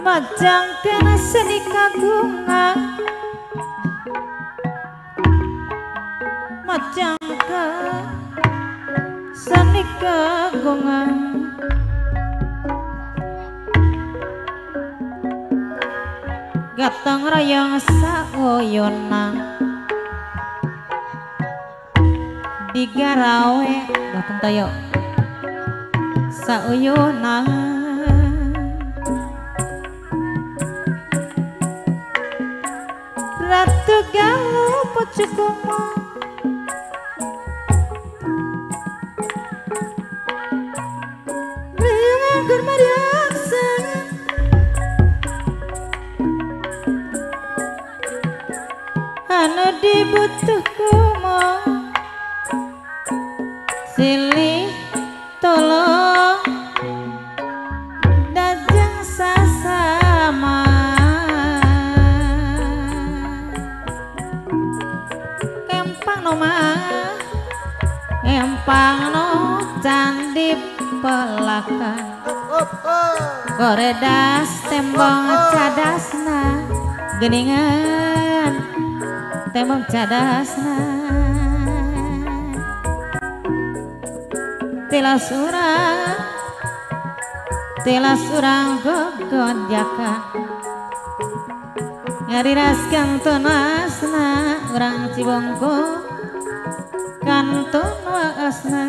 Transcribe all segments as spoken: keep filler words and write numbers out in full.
majang kena seni kagungan majang ke seni kagungan gatang rayang saoyonang digarawe datang tayo saoyonang ratu galuh pocukumo rayang anggur mariaksa anu dibutuh kumo silih tolong dajeng sasama empang no mah empang no candi pelakan goredas tembong cadasna geningan tembong cadasna tila surang tila surang gogonjakan ngariras kantonasna urang Cibongko kanton waasna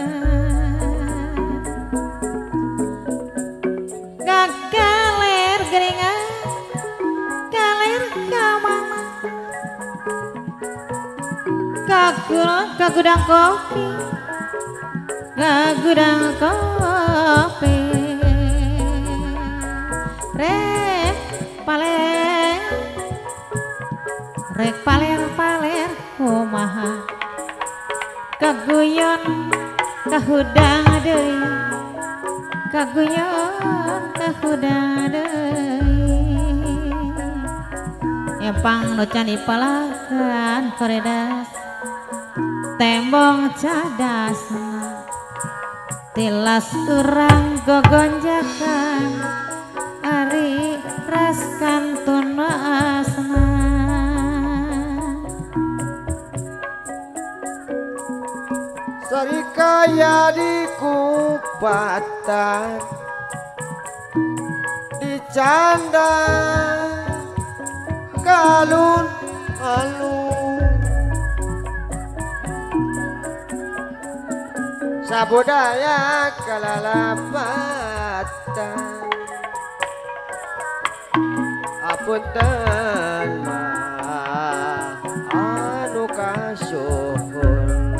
gagaler geringan galer kamana kagudang kagudang kopi kagudang kopi rek paler rek paler paler kumaha kaguyon kahudang deui kaguyon kahudang deui empang nu can dipalakan koredas tembong cadasna tilas urang gogonjakan ari ras kantun asna sarikaya di kupatan di canda kalun alun sabudaya kalalapatan apunten mah anu kasuhun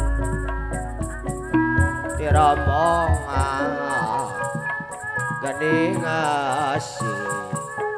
tiromongan gening asih